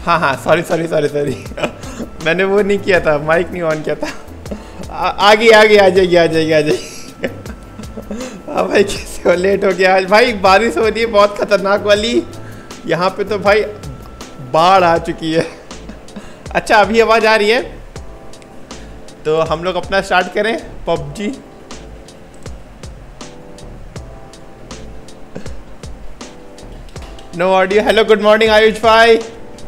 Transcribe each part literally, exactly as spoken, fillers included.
हाँ हाँ sorry sorry sorry sorry मैंने वो नहीं किया था, माइक नहीं ऑन किया था। आ, आगे आगे आ जाएगी आ जाएगी आ जाएगी। हाँ भाई कैसे हो, लेट हो गया आज भाई, बारिश हो रही है बहुत खतरनाक वाली यहाँ पे तो भाई, बाढ़ आ चुकी है। अच्छा अभी आवाज़ आ रही है, तो हम लोग अपना स्टार्ट करें PUBG. No audio. Hello good morning Ayush भाई,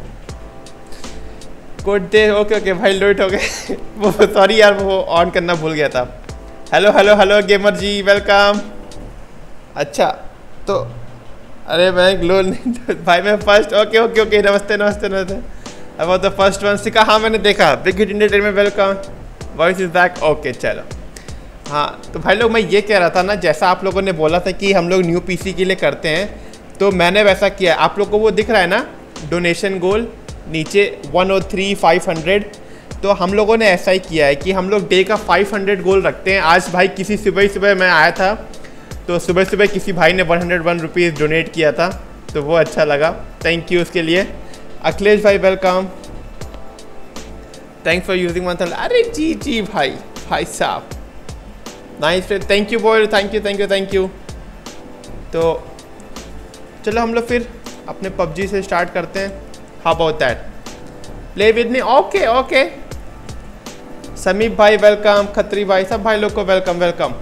गुड डे। ओके ओके भाई लेट हो गए वो सॉरी यार वो ऑन करना भूल गया था। Hello hello hello gamer ji welcome. अच्छा तो अरे मैं ग्लो भाई मैं फर्स्ट। ओके ओके ओके नमस्ते नमस्ते नमस्ते। अब द फर्स्ट वन सिखा, हाँ मैंने देखा। बिग हिट इंडिया में welcome, voice is back. Okay चलो हाँ, तो भाई लोग मैं ये कह रहा था ना, जैसा आप लोगों ने बोला था कि हम लोग न्यू पीसी के लिए करते हैं, तो मैंने वैसा किया। आप लोग को वो दिख रहा है ना डोनेशन गोल नीचे one O three five hundred, तो हम लोगों ने ऐसा ही किया है कि हम लोग डे का फाइव हंड्रेड गोल रखते हैं। आज भाई किसी सुबह सुबह मैं आया था, तो सुबह सुबह किसी भाई ने one hundred one rupees donate किया था, तो वो अच्छा लगा, थैंक यू उसके लिए। अखिलेश भाई welcome, thanks for using one thousand. अरे जी जी भाई भाई साहब nice, thank you boy, thank you thank you thank you. तो चलो हम लोग फिर अपने पबजी से स्टार्ट करते हैं। How about that, play with me. Okay okay Sameep भाई वेलकम, खत्री भाई, सब भाई लोग को वेलकम वेलकम।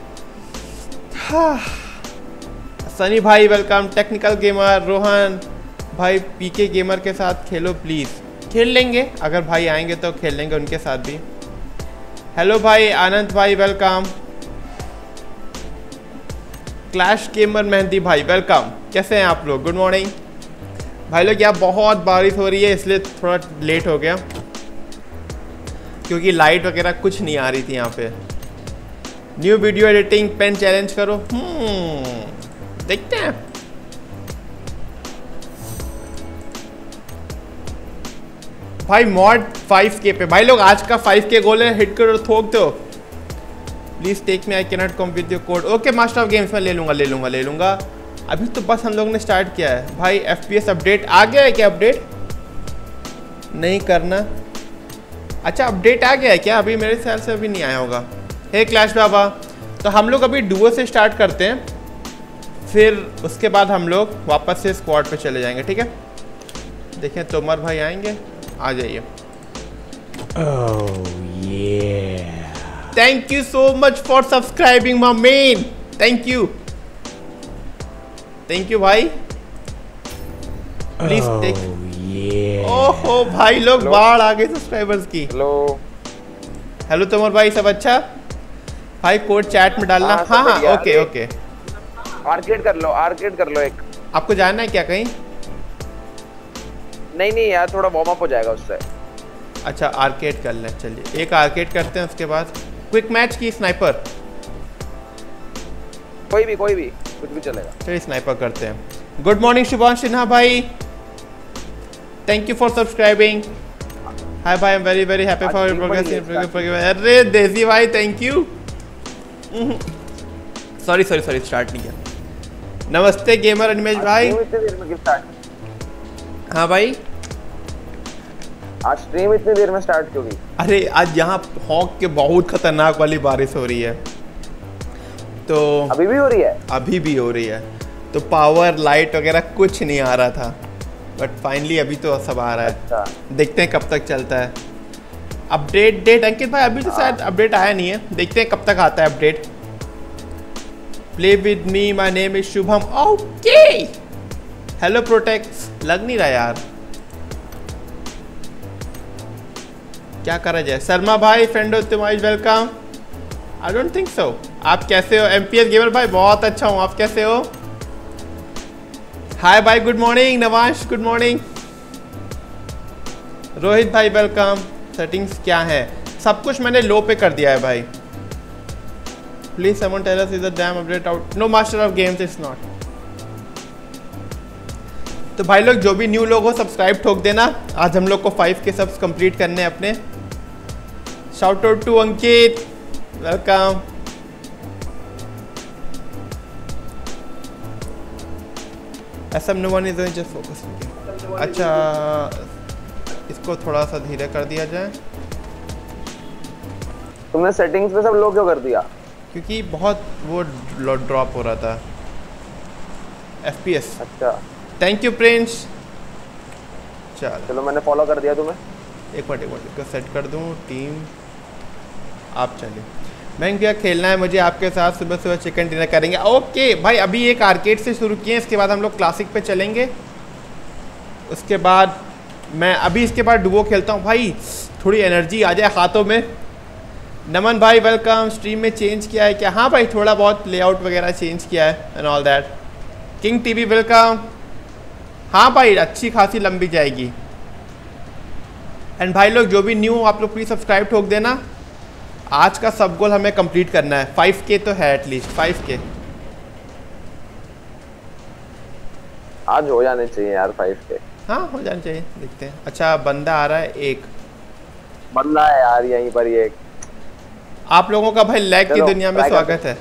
हाँ सनी भाई वेलकम, टेक्निकल गेमर रोहन भाई, पीके गेमर के साथ खेलो प्लीज़। खेल लेंगे, अगर भाई आएंगे तो खेल लेंगे उनके साथ भी। हेलो भाई आनंद भाई वेलकम, क्लैश गेमर मेहंदी भाई वेलकम, कैसे हैं आप लोग? गुड मॉर्निंग भाई लोग। यहाँ बहुत बारिश हो रही है इसलिए थोड़ा लेट हो गया, क्योंकि लाइट वगैरह कुछ नहीं आ रही थी यहाँ पे। New video editing pen challenge करो, हम्म देखते हैं। भाई मॉड फाइव के पे भाई लोग आज का फाइव के गोल है, हिट करो ठोक दो। Please take me, I cannot come with your code. Okay master of games में ले लूंगा ले लूंगा ले लूंगा। अभी तो बस हम लोग ने स्टार्ट किया है भाई। एफपीएस अपडेट आ गया है क्या? अपडेट नहीं करना। अच्छा अपडेट आ गया है क्या? अभी मेरे ख्याल से अभी नहीं आया होगा। हे क्लैश बाबा, तो हम लोग अभी डुओ से स्टार्ट करते हैं, फिर उसके बाद हम लोग वापस से स्क्वाड पे चले जाएंगे, ठीक है? देखें तोमर भाई आएंगे, आ जाइए। ओह ये thank you so much for subscribing my man, thank you thank you भाई। Please take. ओहो भाई लोग बाढ़ आ गई सब्सक्राइबर्स की। हेलो हेलो तोमर भाई, सब अच्छा भाई? कोड चैट में डालना। हाँ हाँ ओके ओके। आर्केड कर लो, आर्केड कर लो एक। आपको जाना है क्या कहीं? नहीं नहीं यार, थोड़ा वार्म अप हो जाएगा उससे। अच्छा आर्केड कर लें, चलिए एक आर्केड करते हैं, उसके बाद क्विक मैच की स्नाइपर, कोई भी कोई भी कुछ भी चलेगा। चलिए स्नाइपर करते हैं। गुड मॉर्निंग शुभांश सिन्हा भाई, thank you for subscribing. Hi भाई, I am very very happy for your progress. अरे देसी भाई thank you. Sorry sorry sorry start नहीं किया। नमस्ते गेमर अनिमेश भाई। हाँ भाई आज स्ट्रीम इतनी देर में स्टार्ट क्यों हुई? अरे आज यहाँ हॉक के बहुत खतरनाक वाली बारिश हो रही है, तो अभी भी हो रही है? अभी भी हो रही है, तो पावर लाइट वगैरह कुछ नहीं आ रहा था, बट फाइनली अभी तो सब आ रहा है। अच्छा। देखते हैं कब तक चलता है अपडेट डेट। अंकित भाई अभी तो शायद अपडेट आया नहीं है, देखते हैं कब तक आता है update. Play with me, my name is Shubham. Okay hello Protex, लग नहीं रहा यार, क्या करा जाए? शर्मा भाई फ्रेंड हो तुम, आज welcome. I don't think so. आप कैसे हो? एमपीएस गेमर भाई बहुत अच्छा हूँ, आप कैसे हो? हाय भाई, good morning. Navash good morning. Rohit भाई वेलकम। सेटिंग्स क्या है? सब कुछ मैंने लो पे कर दिया है भाई। Please someone tell us is the damn update out? No master of games, it's not. तो भाई लोग जो भी न्यू लोग हो सब्सक्राइब ठोक देना। आज हम लोग को फाइव के सब्स कंप्लीट करने हैं अपने। Shout out to Ankit, welcome. SM no one is just focus. अच्छा इसको थोड़ा सा धीरे कर दिया जाए। तुमने सेटिंग्स में सब लो क्यों कर दिया? क्योंकि बहुत वो ड्रॉप हो रहा था एफ पी एस। अच्छा थैंक यू प्रिंस। चल चलो मैंने फॉलो कर दिया तुम्हें। एक मिनट एक मिनट इसको सेट कर दूँ टीम। आप चलिए मैं क्या खेलना है मुझे आपके साथ, सुबह सुबह चिकन डिनर करेंगे। ओके भाई अभी एक आर्केड से शुरू किए, इसके बाद हम लोग क्लासिक पे चलेंगे। उसके बाद मैं अभी इसके बाद डुओ खेलता हूँ भाई, थोड़ी एनर्जी आ जाए हाथों में। नमन भाई वेलकम। स्ट्रीम में चेंज किया है क्या? हाँ भाई थोड़ा बहुत लेआउट वगैरह चेंज किया है and all that. King TV welcome. हाँ भाई अच्छी खासी लंबी जाएगी। एंड भाई लोग जो भी न्यू आप लोग प्लीज़ सब्सक्राइब ठोक देना। आज का सब गोल हमें कंप्लीट करना है, फाइव के तो है एटलीस्ट, फाइव के आज हो जाने चाहिए यार फाइव के। हाँ हो जाने चाहिए, देखते हैं। अच्छा बंदा आ रहा है, एक बंदा है यार यहीं पर ये। आप लोगों का भाई लैग की दुनिया में स्वागत है।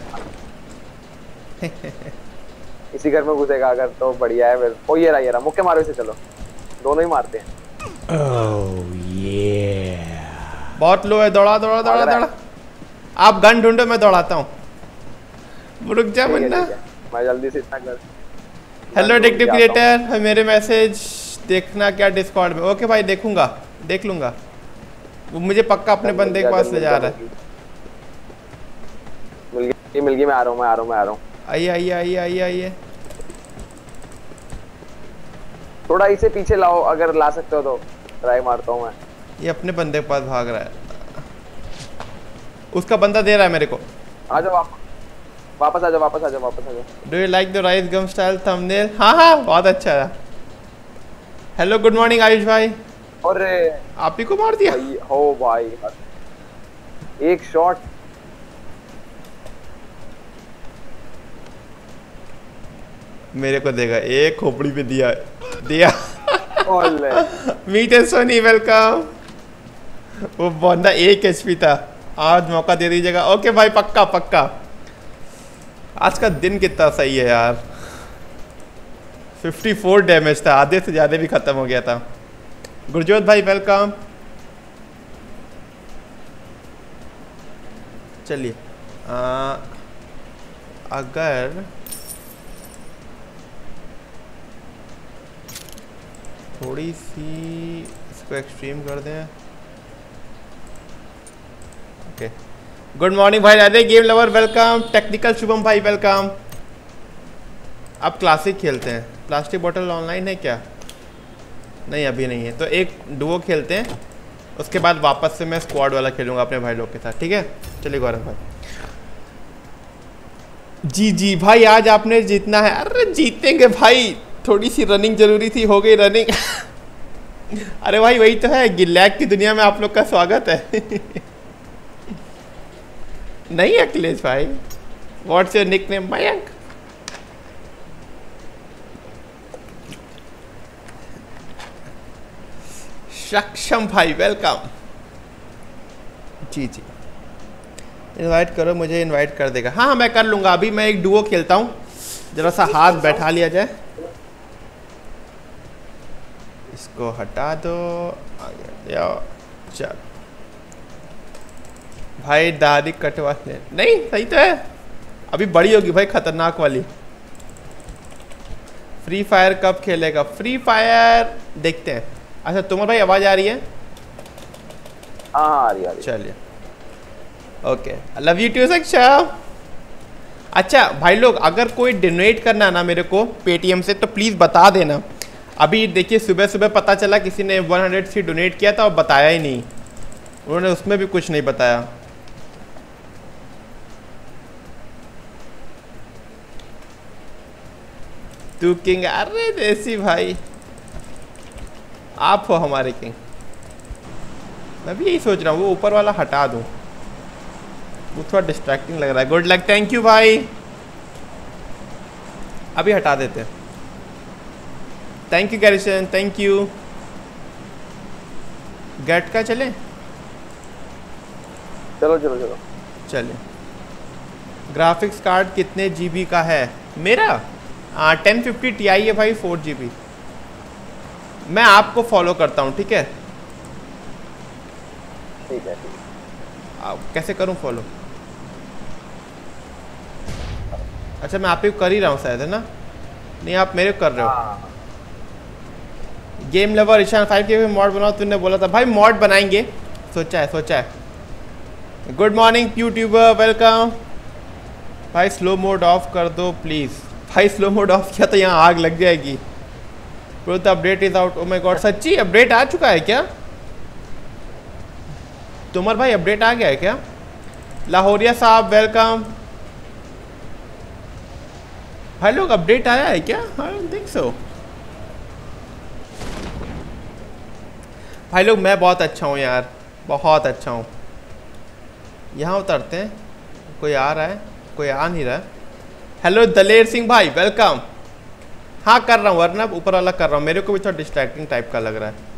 इसी घर में घुसेगा अगर तो बढ़िया है फिर। ओ ये रहा ये रहा, मुक्के मारो इसे। चलो दोनों ही मारते हैं। oh, yeah. बहुत लो है, दौड़ा दौड़ा दौड़ा दौड़ा। आप गन ढूंढो मैं दौड़ाता हूँ। रुक जा बन्ना, मैं जल्दी से इतना कर। हेलो डिक्टिव क्रिएटर, मेरे मैसेज देखना क्या डिस्कॉर्ड में? ओके भाई देखूंगा, देख लूंगा। वो मुझे पक्का अपने बंदे के पास ले जा रहा है। मिल गई मिल गई, मैं आ रहा हूँ मैं आ रहा हूँ मैं आ रहा हूँ। आइए आइए आइए आइए आइए। थोड़ा इसे पीछे लाओ, अगर ला सकते हो तो ट्राई मारता हूँ मैं। ये अपने बंदे के पास भाग रहा है, उसका बंदा दे रहा है मेरे को। आ जाओ वापस वापस आ जाओ वापस आ जाओ वापस आ जाओ। Do you like the rice gum style thumbnail? हाँ हाँ बहुत अच्छा है। हेलो गुड मॉर्निंग आयुष भाई। अरे आप ही को मार दिया भाई, हो भाई एक शॉट। मेरे को देगा, एक खोपड़ी पे दिया दिया। Meet and Sony welcome. वो बंदा एक एचपी था, आज मौका दे दीजिएगा। ओके भाई पक्का पक्का। आज का दिन कितना सही है यार, चौवन डैमेज था, आधे से ज़्यादा भी ख़त्म हो गया था। गुरजोत भाई वेलकम। चलिए अगर थोड़ी सी इसको एक्सट्रीम कर दें। ओके गुड मॉर्निंग भाई Radhe game lover welcome. Technical Shubham भाई वेलकम। अब क्लासिक खेलते हैं। प्लास्टिक बोतल ऑनलाइन है क्या? नहीं अभी नहीं है, तो एक डुओ खेलते हैं, उसके बाद वापस से मैं स्क्वाड वाला खेलूंगा अपने भाई लोग के साथ, ठीक है? चलिए गौरव भाई। जी जी भाई आज आपने जीतना है। अरे जीतेंगे भाई, थोड़ी सी रनिंग जरूरी थी, हो गई रनिंग। अरे भाई वही तो है, गिलैक की दुनिया में आप लोग का स्वागत है। नहीं अखिलेश भाई, व्हाट्स योर निकनेम? मयंक। सक्षम भाई वेलकम। जी जी इनवाइट करो, मुझे इनवाइट कर देगा। हाँ मैं कर लूँगा। अभी मैं एक डुओ खेलता हूँ, जरा सा हाथ बैठा लिया जाए। इसको हटा दो, या चल भाई दाढ़ी कटवा ले। नहीं सही तो है, अभी बड़ी होगी भाई खतरनाक वाली। फ्री फायर कब खेलेगा? फ्री फायर देखते हैं। अच्छा तुम्हारी भाई आवाज़ आ रही है? हाँ आ रही है। चलिए ओके लव यू टू सक्षम। अच्छा भाई लोग अगर कोई डोनेट करना है ना मेरे को पेटीएम से तो प्लीज़ बता देना। अभी देखिए सुबह सुबह पता चला किसी ने सौ सी डोनेट किया था और बताया ही नहीं, उन्होंने उसमें भी कुछ नहीं बताया। तू किंग? अरे देसी भाई आप हो हमारे किंग। मैं भी यही सोच रहा हूँ वो ऊपर वाला हटा दूँ, वो थोड़ा डिस्ट्रैक्टिंग लग रहा है। गुड लक, थैंक यू भाई। अभी हटा देते हैं। Thank you Garrison, thank you. गेट का चले? चलो चलो चलो चलिए। ग्राफिक्स कार्ड कितने जीबी का है मेरा? टेन फिफ्टी टी आई है भाई, फोर जी बी। मैं आपको फॉलो करता हूँ ठीक है, ठीक है ठीक है। आप कैसे करूं फॉलो? अच्छा मैं आप ही को कर ही रहा हूँ शायद, है ना? नहीं आप मेरे को कर रहे हो। हाँ गेम लवर ईशान फाइव के भी मॉड बनाओ, तूने बोला था भाई मॉड बनाएंगे, सोचा है सोचा है। Good morning YouTuber, welcome. भाई स्लो मोड ऑफ कर दो प्लीज़। भाई स्लो मोड ऑफ किया तो यहाँ आग लग जाएगी। Pro the update is out. Oh my god, सच्ची अपडेट आ चुका है क्या? तुमर भाई अपडेट आ गया है क्या? लाहौरिया साहब वेलकम। भाई लोग अपडेट आया है क्या? I don't think so. भाई लोग मैं बहुत अच्छा हूँ यार, बहुत अच्छा हूँ। यहाँ उतरते हैं, कोई आ रहा है, कोई आ नहीं रहा है। हेलो दलेर सिंह भाई वेलकम। हाँ कर रहा हूँ, वरना ऊपर वाला कर रहा हूँ, मेरे को भी थोड़ा डिस्ट्रैक्टिंग टाइप का लग रहा है।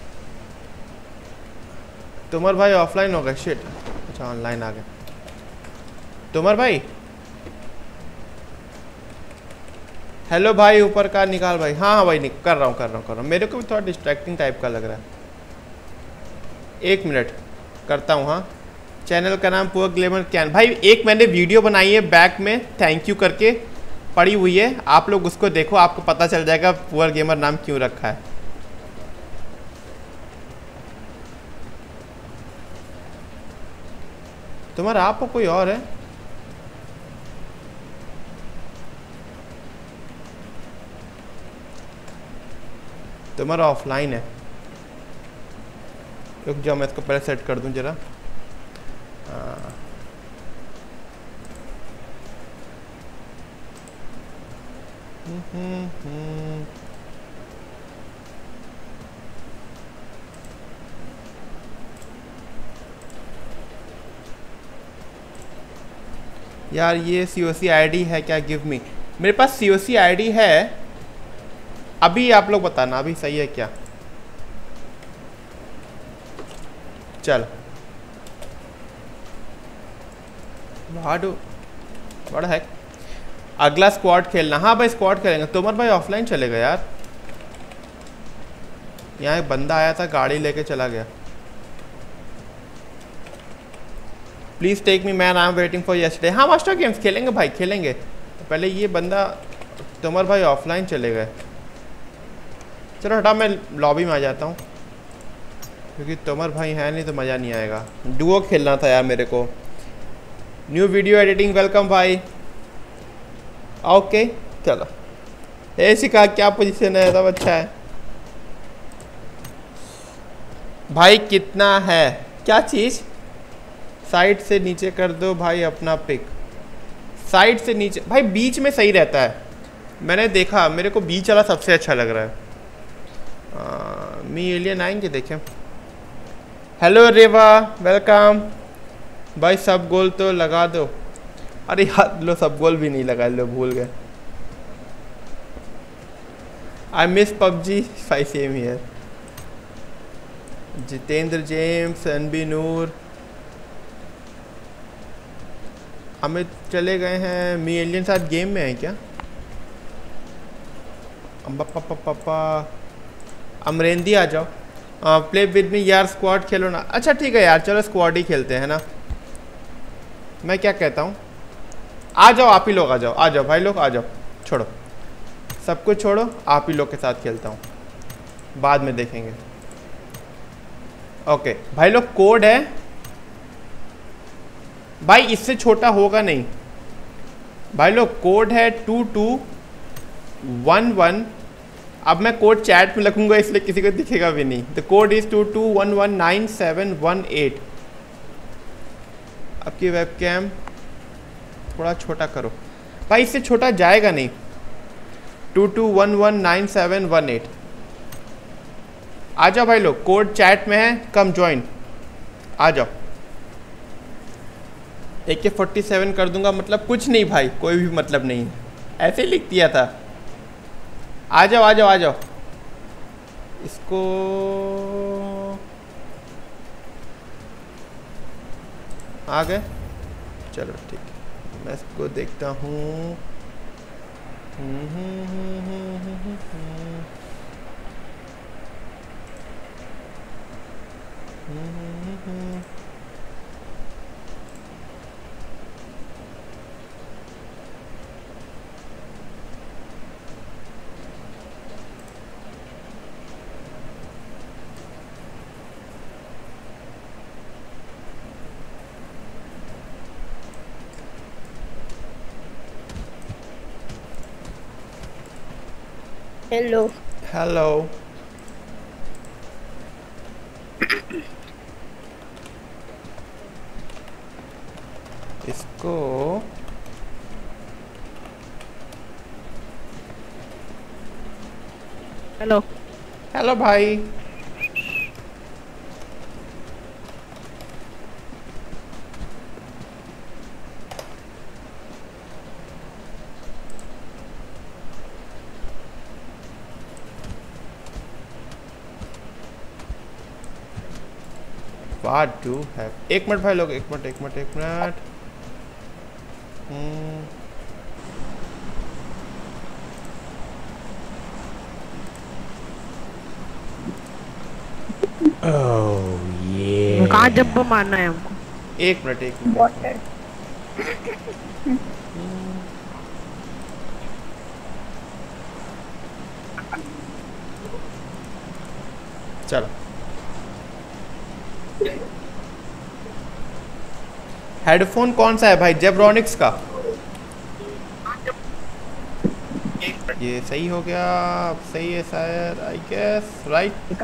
तुमर भाई ऑफलाइन हो गए, शिट। अच्छा ऑनलाइन आ गए तुमर भाई। हेलो भाई ऊपर का निकाल भाई। हाँ हाँ भाई निक कर रहा हूँ कर रहा हूँ कर रहा हूँ, मेरे को भी थोड़ा डिस्ट्रैक्टिंग टाइप का लग रहा है। एक मिनट करता हूँ। हाँ चैनल का नाम पुअर ग्लेमर कैन। भाई एक मैंने वीडियो बनाई है बैक में थैंक यू करके पड़ी हुई है, आप लोग उसको देखो, आपको पता चल जाएगा पुअर गेमर नाम क्यों रखा है। तुम्हारा आप कोई और है? तुम्हारा ऑफलाइन है। रुक जाओ मैं इसको पहले सेट कर दूं जरा। हाँ यार ये सी ओ सी आई डी है क्या? Give me. मेरे पास सी ओ सी आई डी है, अभी आप लोग बताना अभी सही है क्या? चल वाडू बड़ा है। अगला स्क्वाड खेलना। हाँ भाई स्क्वाड खेलेंगे। तुमर भाई ऑफलाइन चले गए यार। यहाँ एक बंदा आया था गाड़ी लेके चला गया। Please take me man, I am waiting for yesterday. हाँ मास्टर गेम्स खेलेंगे भाई खेलेंगे। पहले ये बंदा तुमर भाई ऑफलाइन चले गए। चलो हटा मैं लॉबी में आ जाता हूँ, क्योंकि तुमर भाई है नहीं तो मज़ा नहीं आएगा। डुओ खेलना था यार मेरे को। न्यू वीडियो एडिटिंग वेलकम भाई। ओके चलो ऐसी कहा क्या पोजीशन है, सब अच्छा है भाई। कितना है क्या चीज़? साइड से नीचे कर दो भाई अपना पिक। साइड से नीचे भाई, बीच में सही रहता है, मैंने देखा, मेरे को बीच वाला सबसे अच्छा लग रहा है। मी एलियन आएंगे देखें। हेलो रेवा वेलकम भाई। सब गोल तो लगा दो। अरे यार लो सब गोल भी नहीं लगा, लो भूल गए। I miss PUBG five same here. Jitendra James, अनबी नूर, अमित चले गए हैं। मी एलियन साथ गेम में है क्या? अम्बा पापा पापा अमरेंदी आ जाओ। प्ले विद मी यार, स्क्वाड खेलो ना। अच्छा ठीक है यार चलो स्क्वाड ही खेलते हैं ना। मैं क्या कहता हूँ, आ जाओ आप ही लोग, आ जाओ आ जाओ भाई लोग आ जाओ। छोड़ो सब कुछ छोड़ो, आप ही लोग के साथ खेलता हूँ, बाद में देखेंगे। ओके भाई लोग कोड है भाई, इससे छोटा होगा नहीं भाई लोग। कोड है टू टू वन वन। अब मैं कोड चैट में लिखूंगा इसलिए किसी को दिखेगा भी नहीं। The code is two two one one nine seven one eight. आपकी वेबकैम थोड़ा छोटा करो भाई, इससे छोटा जाएगा नहीं। Two two one one nine seven one eight. आ जाओ भाई लोग, कोड चैट में है, कम ज्वाइन, आ जाओ। ए के फोर्टी सेवन कर दूंगा, मतलब कुछ नहीं भाई, कोई भी मतलब नहीं है, ऐसे ही लिख दिया था। आ जाओ आ जाओ आ जाओ। इसको आ गए, चलो ठीक है, मैं इसको देखता हूँ। Hello hello. इसको हेलो हेलो भाई। What do have? एक मिनट भाई लोग, एक मिनट एक मिनट एक मिनट। हम्म ओह ये कहाँ जंप मारना है हमको? एक मिनट एक मिनट। चलो हेडफोन कौन सा है भाई? जेब्रॉनिक्स का। ये सही हो गया, अब सही है शायद, I guess right.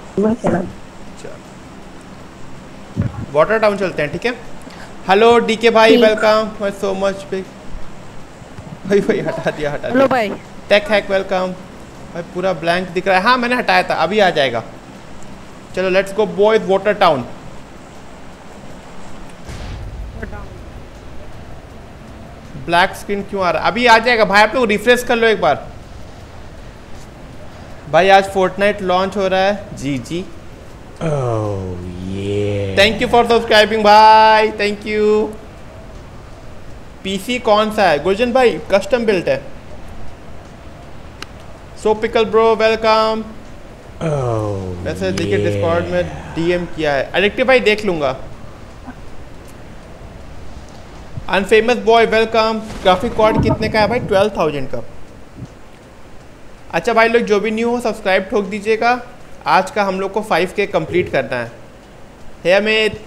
Water town चलते हैं, ठीक है। हेलो डीके भाई, वेलकम सो मच। भाई भाई हटा दिया हटा हेलो दिया। भाई। Tech hack welcome. भाई पूरा ब्लैंक दिख रहा है। हाँ मैंने हटाया था, अभी आ जाएगा। चलो let's go boys water town. Black screen क्यों आ रहा है? अभी आ जाएगा भाई, आप लोग रिफ्रेश कर लो एक बार। भाई आज फोर्टनाइट लॉन्च हो रहा है। जी जी। ओह ये थैंक यू फॉर सब्सक्राइबिंग भाई, थैंक यू। पीसी कौन सा है गुलजन भाई? कस्टम बिल्ट है। So pickle bro welcome. Oh वैसे देखिए डिस्कॉर्ड में डीएम किया है। एडिक्टिव भाई देख लूंगा। Unfamous boy welcome. Graphic card कितने का है भाई? ट्वेल्व थाउजेंड का। अच्छा भाई लोग जो भी न्यू हो सब्सक्राइब ठोक दीजिएगा। आज का हम लोग को फाइव के कंप्लीट करना है। है अमित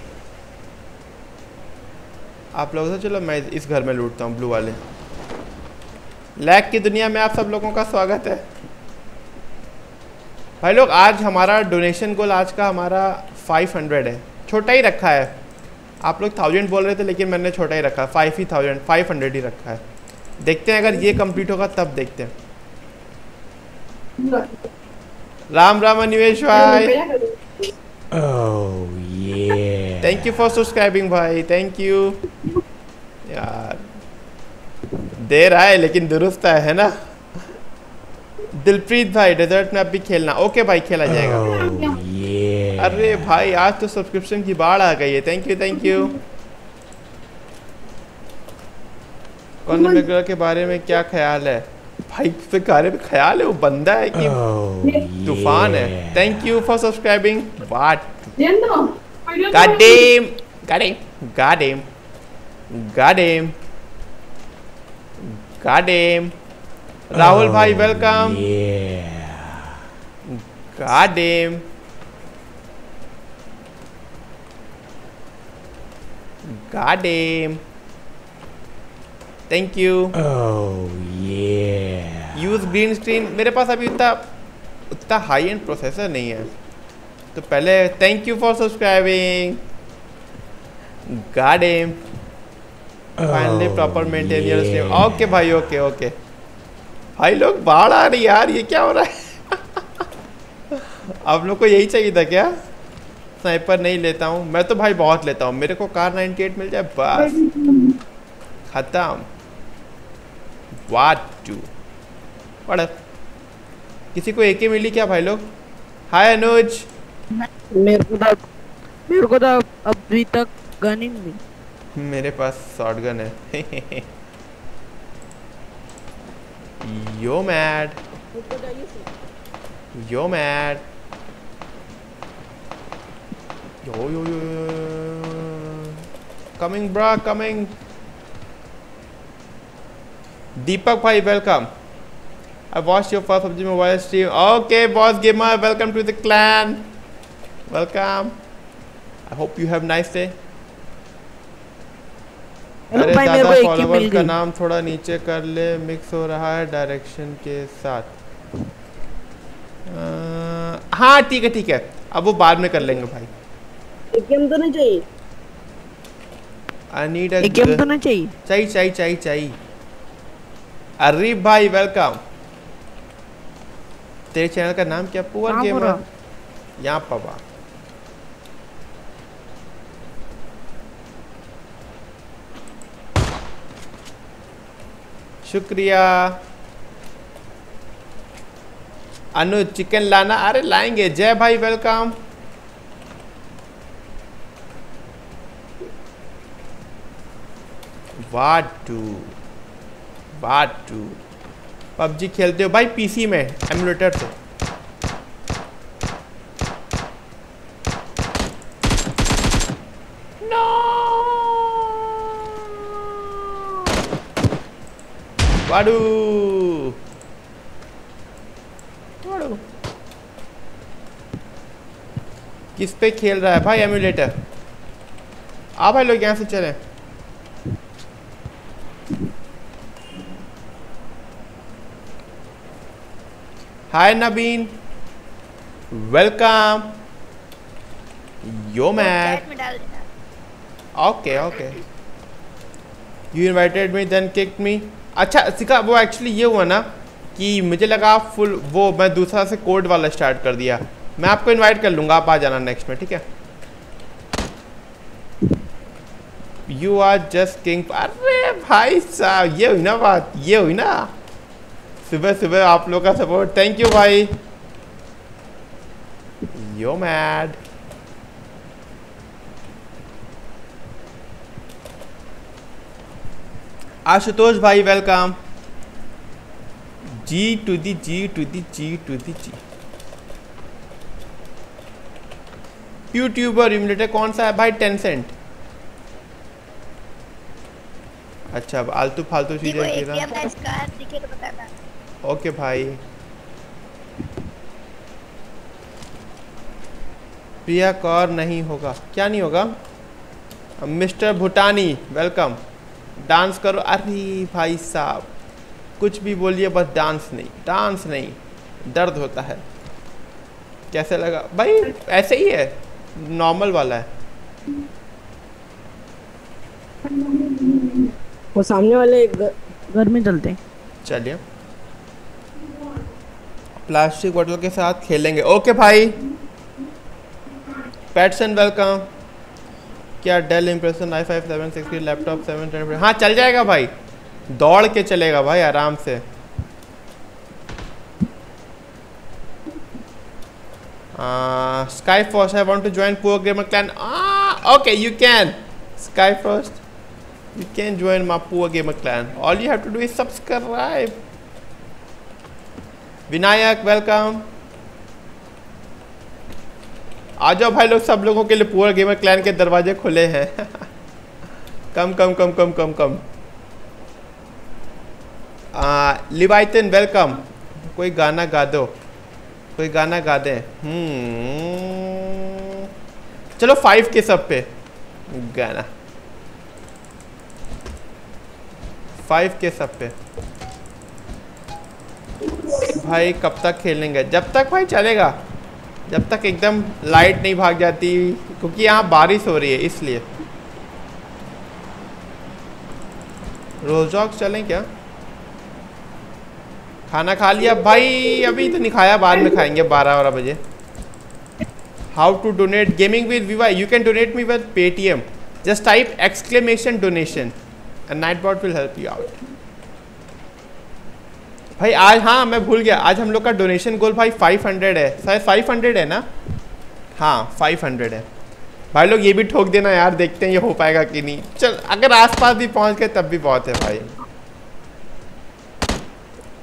आप लोगों से। चलो मैं इस घर में लूटता हूँ, ब्लू वाले। लैग की दुनिया में आप सब लोगों का स्वागत है भाई लोग। आज हमारा डोनेशन गोल आज का हमारा फाइव हंड्रेड है। छोटा ही रखा है। आप लोग थाउजेंड बोल रहे थे लेकिन मैंने छोटा ही रखा है। फाइव ही थाउजेंड फाइव हंड्रेड ही रखा है। देखते हैं अगर ये कंप्लीट होगा तब देखते हैं। राम राम अनिवेश भाई। ओह ये थैंक यू फॉर सब्सक्राइबिंग भाई, थैंक यू। यार देर आए लेकिन दुरुस्त है, है ना। दिलप्रीत भाई डेजर्ट में अब भी खेलना। ओके भाई खेला जाएगा। ओह ये अरे भाई आज तो सब्सक्रिप्शन की बाढ़ आ गई है। Thank you thank you. Conor McGregor के बारे में क्या ख्याल है भाई? उसके बारे में ख्याल है वो बंदा है कि तूफान है। Thank you for subscribing. What goddamn goddamn goddamn goddamn goddamn. Rahul भाई welcome. Goddamn goddamn. Thank you. Use green screen. मेरे पास अभी उतना उतना हाई एंड प्रोसेसर नहीं है तो पहले। Thank you for subscribing. Goddamn. Finally proper maintain your stream. Okay भाई ओके ओके। भाई लोग बाढ़ आ रही यार, ये क्या हो रहा है? आप लोग को यही चाहिए था क्या? स्नाइपर नहीं लेता हूँ मैं तो भाई, बहुत लेता हूँ। मेरे को कार नाइन्टी एट मिल जाए बस खत्म। वाट टू पढ़। किसी को एके मिली क्या भाई लोग? हाय अनुज। मेरे को तो मेरे को तो अभी तक गन ही नहीं मिली। मेरे पास शॉटगन है। Yo mad yo mad. Yo yo yo coming bro coming. Deepak भाई welcome. I watched your first P U B G mobile stream. Okay, boss gamer, welcome to the clan. Welcome. I hope you have nice day. अरे दादा follower का नाम थोड़ा नीचे कर ले, mix हो रहा है डायरेक्शन के साथ। आ, हाँ ठीक है ठीक है, अब वो बाद में कर लेंगे भाई। एक गेम तो नहीं चाहिए। I need a एक गेम तो नहीं चाहिए। चाहिए चाहिए चाहिए चाहिए। अरे भाई वेलकम। तेरे चैनल का नाम क्या? Poor gamer. यहाँ पापा शुक्रिया। अनु चिकन लाना? अरे लाएंगे। जय भाई welcome. What to what to PUBG खेलते हो भाई? पीसी में एमुलेटर से। नो वाडू वाडू किस पे खेल रहा है भाई एमुलेटर? आ भाई लोग यहाँ से चले। Hi Nabin welcome. Yo man. Okay okay you invited me then kicked me. अच्छा सिखा वो एक्चुअली ये हुआ ना कि मुझे लगा फुल वो मैं दूसरा से कोड वाला स्टार्ट कर दिया। मैं आपको इनवाइट कर लूँगा, आप आ जाना नेक्स्ट में, ठीक है? You are just king. अरे भाई साहब ये हुई ना बात, ये हुई ना सुबह सुबह आप लोग का सपोर्ट। थैंक यू भाई। यो मैड। आशुतोष भाई welcome. G to the G to the G to the G. YouTuber emulator कौन सा है भाई? टेंसेंट। अच्छा आलतू फालतू चीजें। ओके भाई। प्रिया कौर नहीं होगा? क्या नहीं होगा? मिस्टर भूटानी वेलकम। डांस करो? अरे भाई साहब कुछ भी बोलिए बस डांस नहीं, डांस नहीं, दर्द होता है। कैसे लगा भाई? ऐसे ही है, नॉर्मल वाला है। वो सामने वाले घर में चलते हैं। चलिए प्लास्टिक बोतल के साथ खेलेंगे। ओके भाई। Patson welcome. क्या Dell impression I five seven sixty laptop seven? हाँ चल जाएगा भाई, दौड़ के चलेगा भाई आराम से। Sky Faust I want to join poor gamer clan. Okay you can Sky Faust, you can join my poor gamer clan. All you have to do is subscribe. Vinayak welcome. आ जाओ भाई लोग, सब लोगों के लिए पुअर गेमर क्लैन के दरवाजे खुले हैं। Come come come come come come. Leviathan welcome. कोई गाना गा दो, कोई गाना गा दे। हम्म चलो फाइव के सब पे गाना, फाइव के सब पे भाई। कब तक खेलेंगे? जब तक भाई चलेगा, जब तक एकदम लाइट नहीं भाग जाती, क्योंकि यहाँ बारिश हो रही है इसलिए। रोजॉक्स चलें क्या? खाना खा लिया भाई? अभी तो नहीं खाया, बाद में खाएंगे बारह बारह बजे। How to donate gaming with VY? You can donate me with Paytm. Just type exclamation donation and Nightbot will help you out. भाई आज, हाँ मैं भूल गया, आज हम लोग का डोनेशन गोल भाई फाइव हंड्रेड है, शायद फाइव हंड्रेड है ना? हाँ फाइव हंड्रेड है भाई लोग। ये भी ठोक देना यार, देखते हैं ये हो पाएगा कि नहीं। चल अगर आसपास भी पहुंच गए तब भी बहुत है भाई।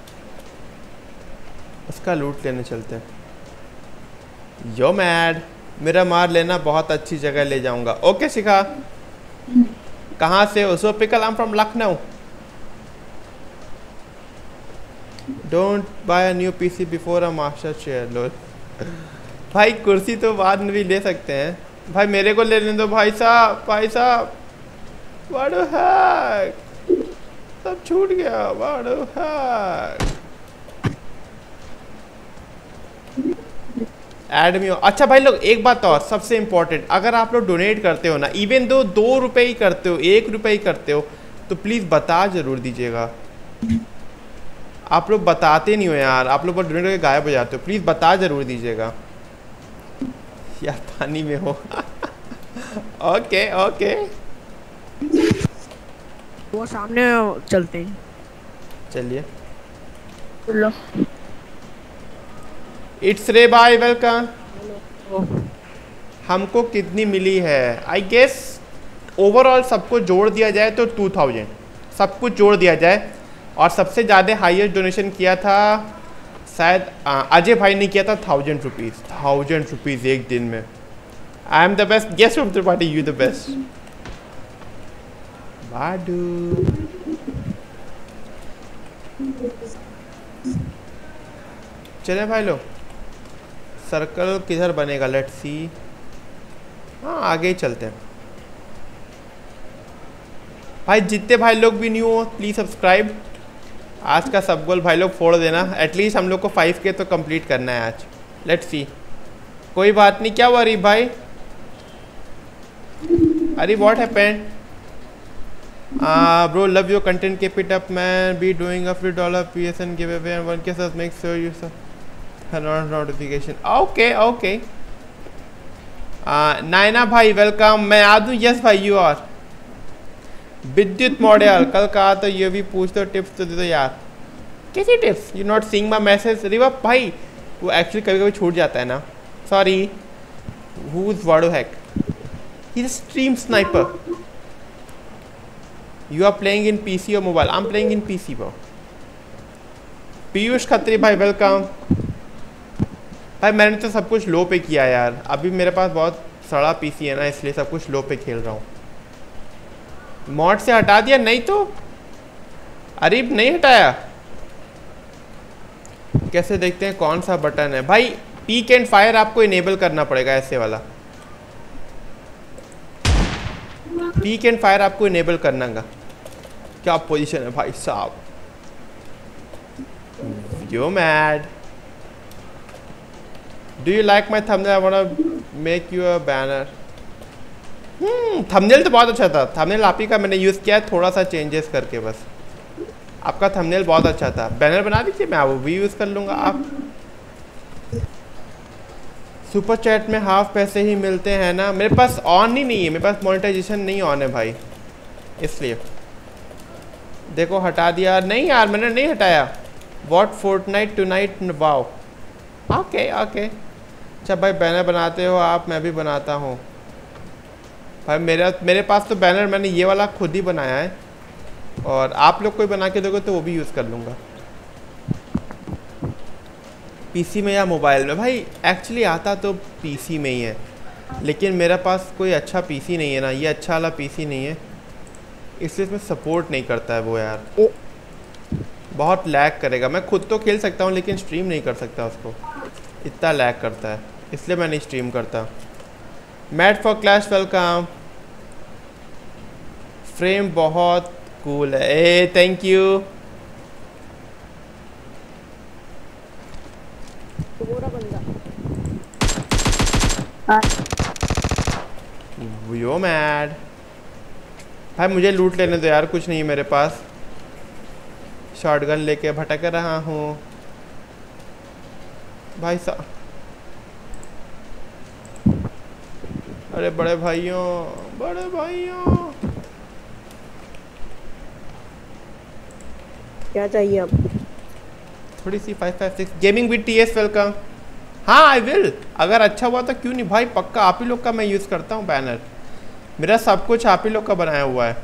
उसका लूट लेने चलते हैं। यो मैड मेरा मार लेना, बहुत अच्छी जगह ले जाऊंगा। ओके शिखा, कहाँ से हो? So pickle, I am from Lucknow. Don't buy a new PC before a master chair. Lol भाई कुर्सी तो बाद में भी ले सकते हैं भाई, मेरे को ले लेने दो भाई साहब। भाई साहब वाड़ो हैक, सब छूट गया। वाड़ो हैक, ऐड में हो। अच्छा भाई लोग एक बात और सबसे इम्पोर्टेंट, अगर आप लोग डोनेट करते हो ना, इवन दो दो रुपए ही करते हो, एक रुपए ही करते हो, तो प्लीज़ बता जरूर दीजिएगा। आप लोग बताते नहीं हो यार, आप लोग बस डोनेट करके गायब हो जाते हो। प्लीज़ बता जरूर दीजिएगा यार, पानी में हो। ओके ओके, वो सामने चलते हैं। चलिए। चलो। इट्स रे बाय, वेलकम। हमको कितनी मिली है? आई गेस ओवरऑल सबको जोड़ दिया जाए तो टू थाउजेंड, सब कुछ जोड़ दिया जाए। और सबसे ज़्यादा हाईएस्ट डोनेशन किया था शायद अजय भाई ने किया था, थाउजेंड रुपीज़। थाउजेंड रुपीज़ एक दिन में। I am the best guest of the party, you the best. Badu चले भाई लोग, सर्कल किधर बनेगा? Let's see. हाँ आगे ही चलते हैं भाई। जितने भाई लोग भी न्यू हो प्लीज़ सब्सक्राइब। आज का सब गोल भाई लोग फोड़ देना, एटलीस्ट हम लोग को फाइव के तो कंप्लीट करना है आज। Let's see. कोई बात नहीं, क्या हुआ अरे भाई? अरे what happened? Bro love your content, keep it up man, be doing a free dollar PSN giveaway one के साथ, make sure you notification. Okay okay. Naina भाई वेलकम। मैं आ दूँ? यस भाई यू आर। विद्युत मॉडल कल कहा तो ये भी पूछ दो, टिप्स तो दे दो यार। कैसी tips? You not seeing my message? Riva भाई वो एक्चुअली कभी कभी छूट जाता है ना, sorry. Who is Wado hack? He is stream sniper. You are playing in PC और mobile? I am playing in PC bro. Piyush Khatri भाई वेलकम। भाई मैंने तो सब कुछ लो पे किया यार, अभी मेरे पास बहुत सड़ा पीसी है ना, इसलिए सब कुछ लो पे खेल रहा हूँ। मॉड से हटा दिया? नहीं तो अरे नहीं हटाया। कैसे देखते हैं कौन सा बटन है भाई? पीक एंड फायर आपको इनेबल करना पड़ेगा, ऐसे वाला पीक एंड फायर आपको इनेबल करना का। क्या पोजीशन है भाई साहब? You mad? Do you like my thumbnail? I want make you a banner. Hmm thumbnail तो बहुत अच्छा था। थंबनेल आप ही का मैंने यूज़ किया है, थोड़ा सा चेंजेस करके बस। आपका थंबनेल बहुत अच्छा था। बैनर बना दीजिए, मैं वो भी यूज़ कर लूँगा। आप सुपर चैट में हाफ पैसे ही मिलते हैं ना? मेरे पास ऑन ही नहीं है, मेरे पास मोनेटाइजेशन नहीं ऑन है भाई, इसलिए। देखो हटा दिया। नहीं यार मैंने नहीं हटाया। What Fortnite tonight wow. Okay okay. अच्छा भाई बैनर बनाते हो आप? मैं भी बनाता हूँ भाई। मेरा मेरे पास तो बैनर मैंने ये वाला खुद ही बनाया है, और आप लोग कोई बना के दोगे तो वो भी यूज़ कर लूँगा। पीसी में या मोबाइल में? भाई एक्चुअली आता तो पीसी में ही है, लेकिन मेरे पास कोई अच्छा पीसी नहीं है ना, ये अच्छा वाला पीसी नहीं है, इसलिए इसमें सपोर्ट नहीं करता है वो यार। बहुत लैग करेगा। मैं खुद तो खेल सकता हूँ लेकिन स्ट्रीम नहीं कर सकता उसको, इतना लैग करता है, इसलिए मैं नहीं स्ट्रीम करता। Matt for clash welcome. Frame बहुत कूल है। A thank you. Yo mad भाई मुझे लूट लेने दो यार, कुछ नहीं है मेरे पास। शॉटगन लेके भटक रहा हूँ भाई साहब। अरे बड़े भाइयों, बड़े भाइयों, क्या चाहिए अब? थोड़ी सी five five six gaming with T S welcome. हाँ आई विल, अगर अच्छा हुआ तो क्यों नहीं भाई, पक्का आप ही लोग का मैं यूज़ करता हूँ बैनर। मेरा सब कुछ आप ही लोग का बनाया हुआ है।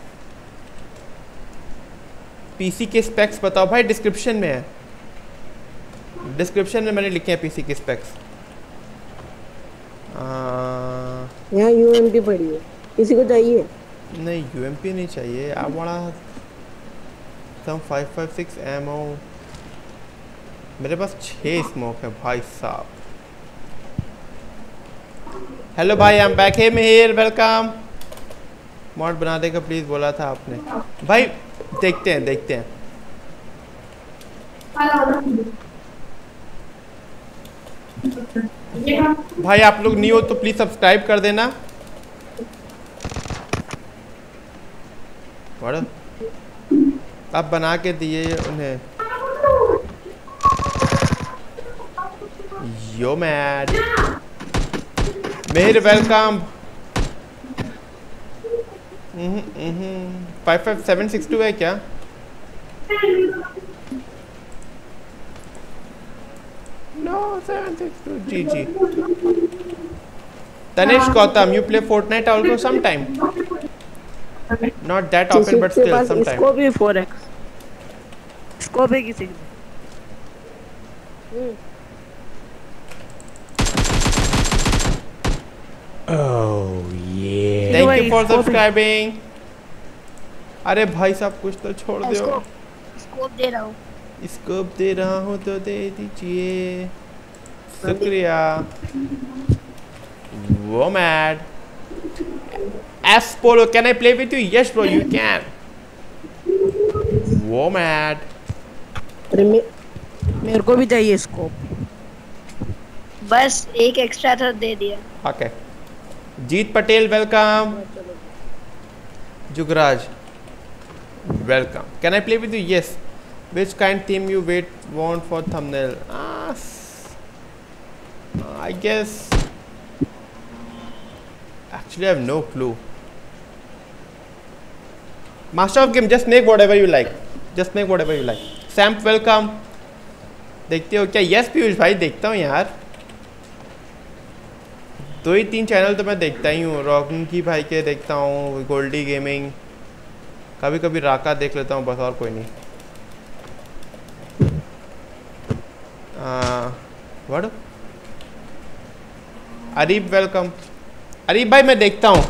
पीसी के स्पेक्स बताओ भाई, डिस्क्रिप्शन में है, डिस्क्रिप्शन में मैंने लिखे हैं पीसी के स्पेक्स। यहाँ यूएमपी पड़ी है, किसी को चाहिए? नहीं यूएमपी नहीं चाहिए। आप बड़ा some five five six ammo. मेरे पास छः स्मोक है भाई साहब। हेलो भाई, I am back hey Mehar, welcome. Mod बना देगा प्लीज़, बोला था आपने भाई। देखते हैं देखते हैं। भाई आप लोग न्यू हो तो प्लीज़ सब्सक्राइब कर देना। बड़ा आप बना के दिए उन्हें। Yo mad Mehar, welcome. Five five seven six two है क्या? No seven six two. जी जी Tanish Gautam, you play Fortnite also sometime? Not that often but still sometime. इसको भी फोर एक्स इसको भी किसी को। Oh yeah. Thank you for subscribing. अरे भाई साहब कुछ तो छोड़ दो। स्कोप दे रहा हूँ। स्कोप दे रहा हूँ तो दे दीजिए, शुक्रिया। वो mad S Polo, can I play with you? Yes bro you can. वो मैड अरे मे, मेरे को भी चाहिए स्कोप। बस एक एक्स्ट्रा था, दे दिया। Okay okay. Jeet Patel welcome. Jugraj welcome. Can I play with you? Yes. Which kind theme you wait want for thumbnail? I guess actually I have no clue. Master of game, just make whatever you like, just make whatever you like. Sam welcome. देखते हो क्या? Yes Piyush भाई देखता हूँ यार, दो ही तीन channel तो मैं देखता ही हूँ। रॉकिंग भाई के देखता हूँ, गोल्डी गेमिंग, कभी कभी राका देख लेता हूँ, बस और कोई नहीं। व्हाट? अरीब वेलकम। अरीब भाई मैं देखता हूँ।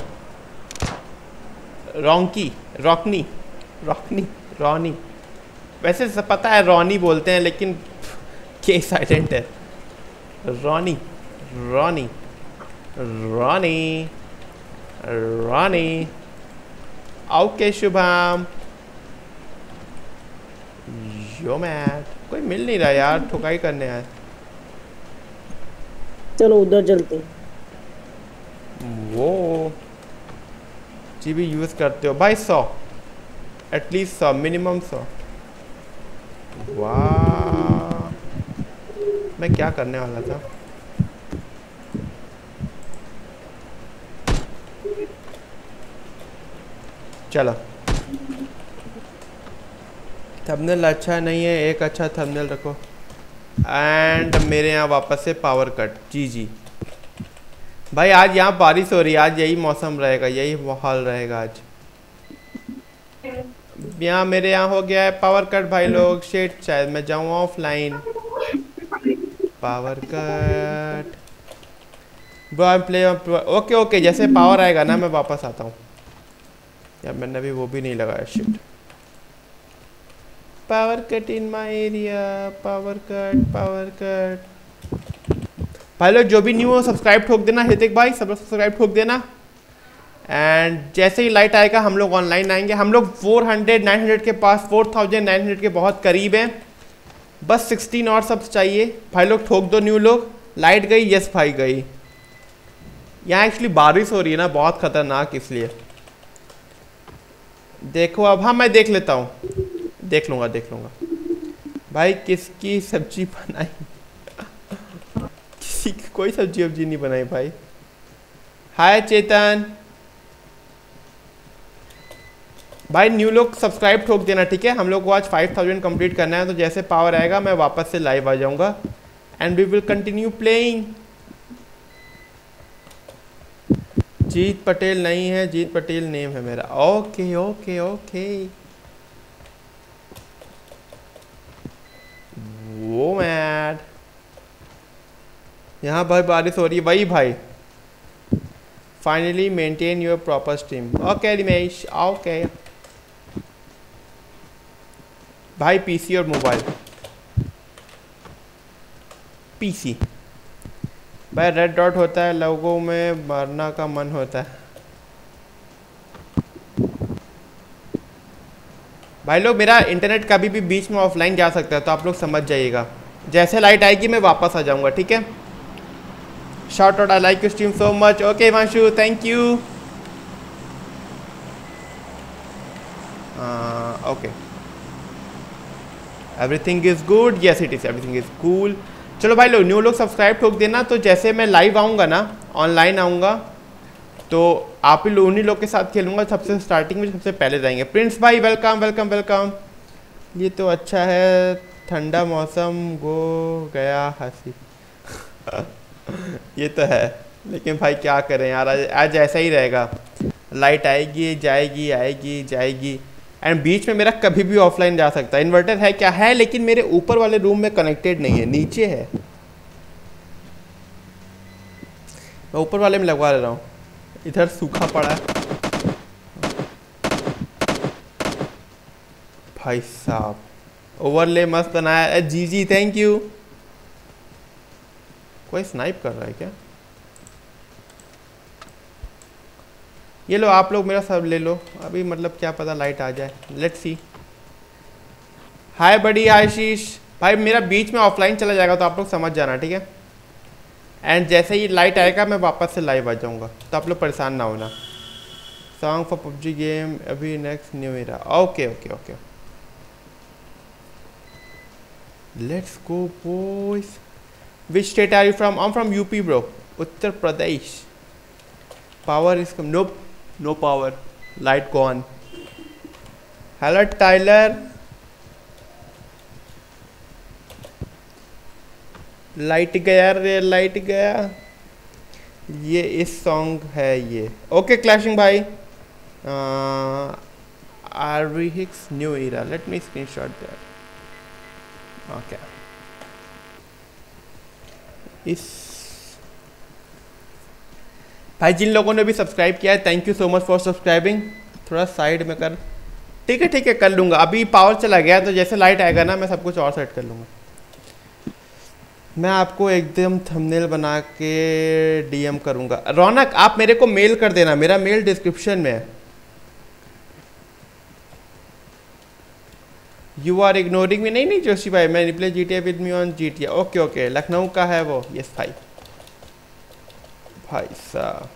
रॉन्की, रॉकनी, रॉकनी, रॉनी, वैसे सब पता है रॉनी बोलते हैं लेकिन के साइलेंट है। Ronnie, Ronnie, Ronnie, Ronnie. Okay Shubham. Yo Matt, कोई मिल नहीं रहा यार, ठुकाई करने आए। चलो उधर चलते। वो जी भी यूज करते हो भाई? सौ एटलीस्ट, सौ मिनिमम सौ। वाह, मैं क्या करने वाला था? चलो, थंबनेल अच्छा नहीं है, एक अच्छा थंबनेल रखो। एंड मेरे यहाँ वापस से पावर कट। जी जी भाई, आज यहाँ बारिश हो रही है, आज यही मौसम रहेगा, यही माहौल रहेगा आज। यहाँ मेरे यहाँ हो गया है पावर कट भाई लोग। शेट, शायद मैं जाऊँ offline. Power cut play. Okay okay, जैसे पावर आएगा ना मैं वापस आता हूँ। यार मैंने अभी वो भी नहीं लगाया। Shit, power cut in my area, power cut, power cut. भाई लोग जो भी न्यू हो सब्सक्राइब ठोक देना। हितिक भाई सब लोग सब्सक्राइब ठोक देना। एंड जैसे ही लाइट आएगा हम लोग ऑनलाइन आएंगे। हम लोग फोर हंड्रेड नाइन हंड्रेड के पास, फोर थाउजेंड नाइन हंड्रेड के बहुत करीब हैं। बस सिक्सटीन और सब्स चाहिए। भाई लोग ठोक दो न्यू लोग। लाइट गई? यस भाई गई। यहाँ एक्चुअली बारिश हो रही है ना, बहुत खतरनाक, इसलिए देखो अब। हाँ मैं देख लेता हूँ, देख लूँगा देख लूँगा। भाई किसकी सब्जी बनाई? किसी की कोई सब्जी वब्जी नहीं बनाई भाई। हाय चेतन भाई, न्यू लोग सब्सक्राइब ठोक देना ठीक है। हम लोग को आज फाइव थाउजेंड कंप्लीट करना है, तो जैसे पावर आएगा मैं वापस से लाइव आ जाऊंगा and we will continue playing. Jeet Patel नहीं है, जीत पटेल नेम है मेरा। Okay okay okay. वो मैड, यहाँ भाई बारिश हो रही है। वही भाई finally maintain your proper stream. Okay Rimesh, okay भाई। पीसी और मोबाइल। पीसी भाई रेड डॉट होता है, लोगों में मारना का मन होता है। भाई लोग मेरा इंटरनेट कभी भी बीच में ऑफलाइन जा सकता है, तो आप लोग समझ जाइएगा। जैसे लाइट आएगी मैं वापस आ जाऊंगा, ठीक है। Shout out, I like you stream so much. Okay Himanshu, thank you. Okay, everything is good, yes it is, everything is cool. चलो भाई लोग, न्यू लोग सब्सक्राइब ठोक देना। तो जैसे मैं लाइव आऊँगा ना, ऑनलाइन आऊँगा, तो आप ही लोग उन्हीं लोग के साथ खेलूंगा। सबसे स्टार्टिंग में सबसे पहले जाएंगे। प्रिंस भाई वेलकम वेलकम वेलकम। ये तो अच्छा है, ठंडा मौसम गो गया हंसी। ये तो है, लेकिन भाई क्या करें यार, आज आज ऐसा ही रहेगा। लाइट आएगी जाएगी आएगी जाएगी, एंड बीच में मेरा कभी भी ऑफलाइन जा सकता है। इन्वर्टर है क्या है, लेकिन मेरे ऊपर वाले रूम में कनेक्टेड नहीं है, नीचे है। मैं ऊपर वाले में लगवा ले रहा हूँ, इधर सूखा पड़ा है। भाई साहब ओवरले मस्त बनाया जी जी, थैंक यू। कोई स्नाइप कर रहा है क्या? ये लो आप लोग मेरा सब ले लो अभी, मतलब क्या पता लाइट आ जाए, लेट्स सी। हाय बड़ी आशीष भाई, मेरा बीच में ऑफलाइन चला जाएगा तो आप लोग समझ जाना, ठीक है। एंड जैसे ही लाइट आएगा मैं वापस से लाइव आ जाऊंगा, तो आप लोग परेशान ना होना। सॉन्ग फॉर पबजी गेम अभी next new era. Okay okay okay, let's go boys. Which state are you from? I am from UP bro, Uttar Pradesh. Power is come, no no power, light gone. Hello Tyler, light गया रे, light गया। ये इस song है ये। Okay clashing भाई, Arvix new era, let me screenshot that. Okay, इस भाई जिन लोगों ने भी सब्सक्राइब किया है, thank you so much for subscribing. थोड़ा साइड में कर, ठीक है ठीक है कर लूँगा। अभी पावर चला गया, तो जैसे लाइट आएगा ना मैं सब कुछ और सेट कर लूँगा। मैं आपको एकदम थंबनेल बना के डीएम करूँगा। रौनक आप मेरे को मेल कर देना, मेरा मेल डिस्क्रिप्शन में है। You are ignoring me? नहीं नहीं जोशी भाई, मैं replay G T A with me on G T A. Okay okay, Lucknow का है वो, यस भाई। भाई साहब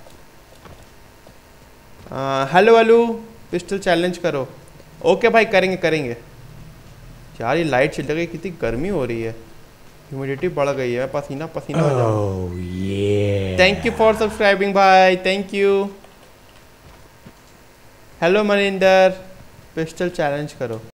हेलो हेलो, पिस्टल चैलेंज करो। ओके भाई करेंगे करेंगे। यार ये लाइट चल गई, कितनी गर्मी हो रही है, ह्यूमिडिटी बढ़ गई है, पसीना पसीना हो जाऊँ। थैंक यू फॉर सब्सक्राइबिंग भाई, thank you. Hello Maninder, pistol challenge करो।